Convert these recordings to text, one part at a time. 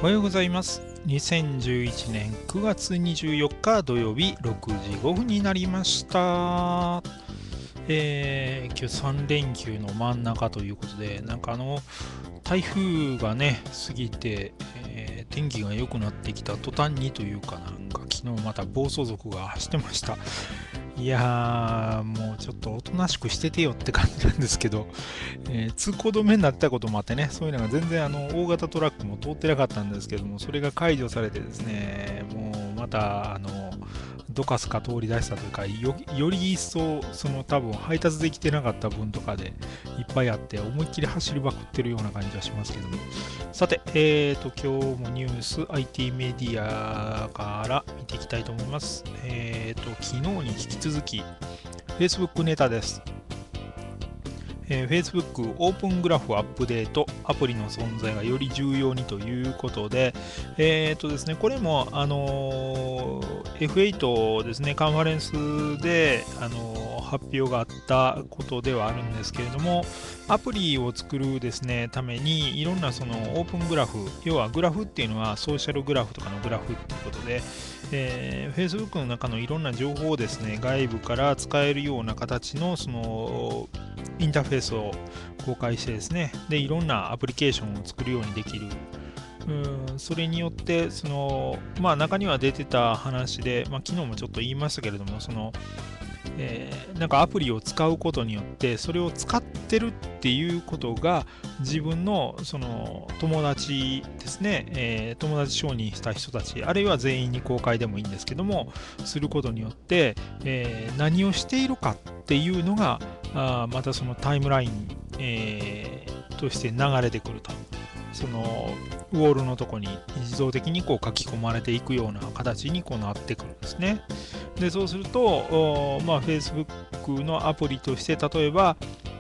おはようございます。2011年9月24日土曜日6時5分になりました。今日3連休の真ん中ということで、台風がね、過ぎて、天気が良くなってきた途端にというか昨日また暴走族が走ってました。いやー、もうちょっとおとなしくしててよって感じなんですけど、通行止めになったこともあってね、そういうのが全然大型トラックも通ってなかったんですけども、それが解除されてですね、もうまたどかすか通り出したというか、より一層、多分配達できてなかった分とかでいっぱいあって、思いっきり走りまくってるような感じはしますけども。さて、今日もニュース、IT メディアから見ていきたいと思います。昨日に引き続き、Facebook ネタです。Facebook オープングラフアップデート、アプリの存在がより重要にということで、ですね、これも、F8 ですね、カンファレンスで、発表があったことではあるんですけれども、アプリを作るですね、ために、いろんなそのオープングラフ、要はグラフっていうのはソーシャルグラフとかのグラフっていうことで、Facebook の中のいろんな情報をですね、外部から使えるような形のそのインターフェースを公開してですね、で、いろんなアプリケーションを作るようにできる。それによって、中には出てた話で、昨日もちょっと言いましたけれども、アプリを使うことによってそれを使ってるっていうことが自分のその友達ですね、友達承認した人たちあるいは全員に公開でもいいんですけどもすることによって、何をしているかっていうのがまたそのタイムライン、として流れてくると。そのウォールのとこに自動的にこう書き込まれていくような形にこうなってくるんですね。でそうすると、Facebook のアプリとして例えば、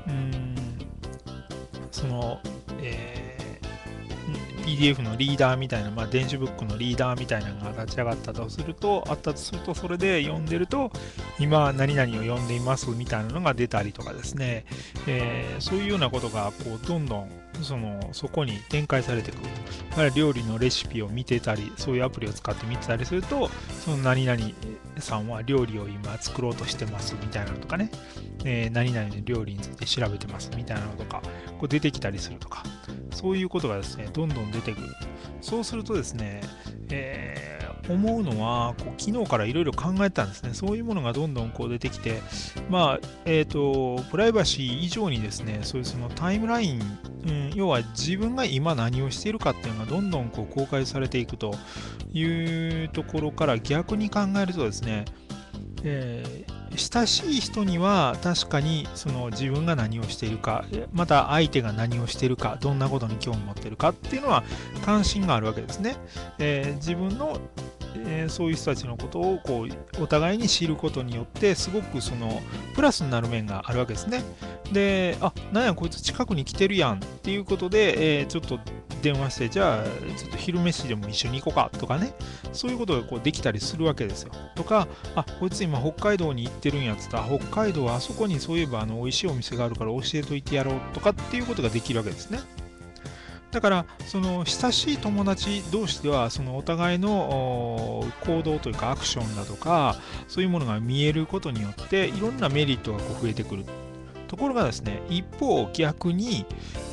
その、PDF のリーダーみたいな、電子ブックのリーダーみたいなのが立ち上がったとすると、それで読んでると、今何々を読んでいますみたいなのが出たりとかですね、そういうようなことがこうどんどんそこに展開されていく。料理のレシピを見てたり、そういうアプリを使って見てたりすると、その何々さんは料理を今作ろうとしてますみたいなのとかね、何々の料理について調べてますみたいなのとか、こう出てきたりするとか、そういうことがですね、どんどん出てくる。そうするとですね、思うのは、昨日からいろいろ考えたんですね。そういうものがどんどんこう出てきて、プライバシー以上にですね、そういうそのタイムライン、要は自分が今何をしているかっていうのがどんどんこう公開されていくというところから逆に考えるとですね、親しい人には確かにその自分が何をしているか、また相手が何をしているか、どんなことに興味持っているかっていうのは関心があるわけですね。自分のそういう人たちのことをこうお互いに知ることによってすごくそのプラスになる面があるわけですね。で、なんやこいつ近くに来てるやんっていうことで、ちょっと電話して、じゃあちょっと昼飯でも一緒に行こうかとかね、そういうことがこうできたりするわけですよ。とか、こいつ今北海道に行ってるんやつったら、北海道はあそこにそういえば美味しいお店があるから教えといてやろうとかっていうことができるわけですね。だから、その親しい友達同士では、そのお互いの行動というかアクションだとか、そういうものが見えることによって、いろんなメリットがこう増えてくる。ところがですね、一方逆に、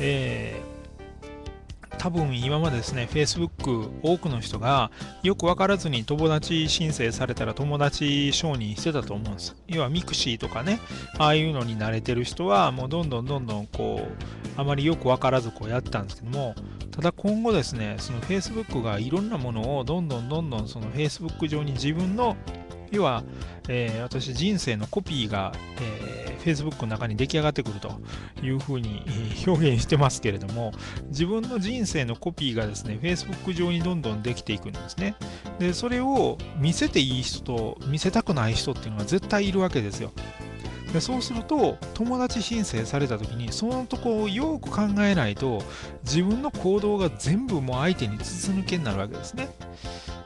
多分今までですね、Facebook 多くの人がよく分からずに友達申請されたら友達承認してたと思うんです。要はミクシーとかね、ああいうのに慣れてる人はもうどんどんこう、あまりよく分からずこうやってたんですけども、ただ今後ですね、その Facebook がいろんなものをどんどんその Facebook 上に自分の要は、私人生のコピーが、Facebook の中に出来上がってくるというふうに表現してますけれども、自分の人生のコピーがですね、Facebook 上にどんどんできていくんですね。で、それを見せていい人と見せたくない人っていうのが絶対いるわけですよ。でそうすると、友達申請された時に、そのとこをよく考えないと、自分の行動が全部もう相手に筒抜けになるわけですね。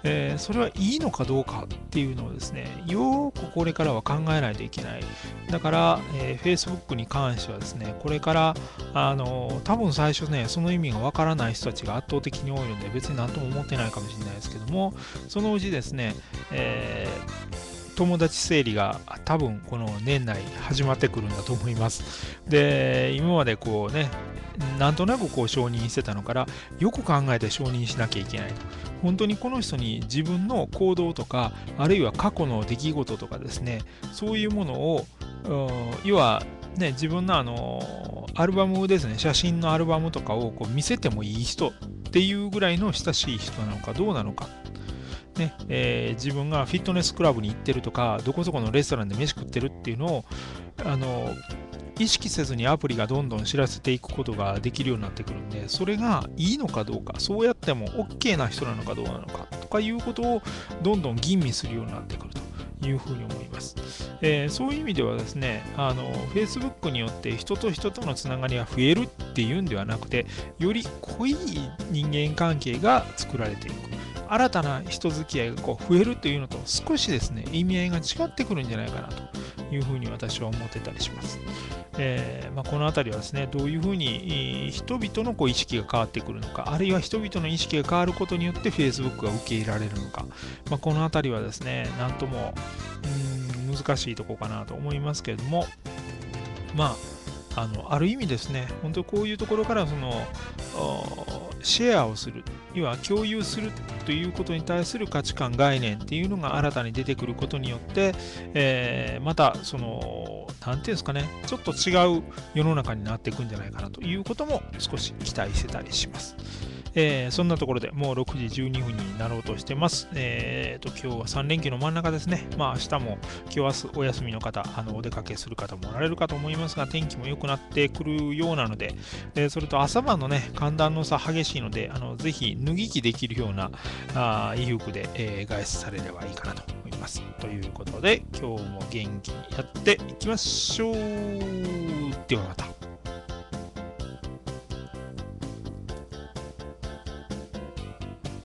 それはいいのかどうかっていうのをですね、よーくこれからは考えないといけない。だから、Facebook に関してはですね、これから、多分最初ね、その意味がわからない人たちが圧倒的に多いので、別に何とも思ってないかもしれないですけども、そのうちですね、友達整理が多分この年内始まってくるんだと思います。で、今までこうね、なんとなくこう承認してたのから、よく考えて承認しなきゃいけないと。本当にこの人に自分の行動とか、あるいは過去の出来事とかですね、そういうものを、要はね、自分のアルバムですね、写真のアルバムとかをこう見せてもいい人っていうぐらいの親しい人なのかどうなのか。ね自分がフィットネスクラブに行ってるとか、どこそこのレストランで飯食ってるっていうのを、意識せずにアプリがどんどん知らせていくことができるようになってくるんで、それがいいのかどうか、そうやっても OK な人なのかどうなのかとかいうことをどんどん吟味するようになってくるというふうに思います。そういう意味ではですね、Facebook によって人と人とのつながりが増えるっていうんではなくて、より濃い人間関係が作られていく。新たな人付き合いがこう増えるというのと少しですね、意味合いが違ってくるんじゃないかなというふうに私は思ってたりします。このあたりはですね、どういうふうに人々のこう意識が変わってくるのか、あるいは人々の意識が変わることによって Facebook が受け入れられるのか、このあたりはですね、なんとも難しいところかなと思いますけれども、ある意味ですね、本当にこういうところからシェアをする、要は共有するということに対する価値観、概念っていうのが新たに出てくることによって、また、なんていうんですかね、ちょっと違う世の中になっていくんじゃないかなということも少し期待してたりします。そんなところでもう6時12分になろうとしてます。今日は3連休の真ん中ですね。明日も今日明日お休みの方、お出かけする方もおられるかと思いますが、天気も良くなってくるようなので、それと朝晩のね、寒暖の差激しいので、ぜひ脱ぎ着できるような衣服で、外出されればいいかなと思います。ということで、今日も元気にやっていきましょう。ではまた。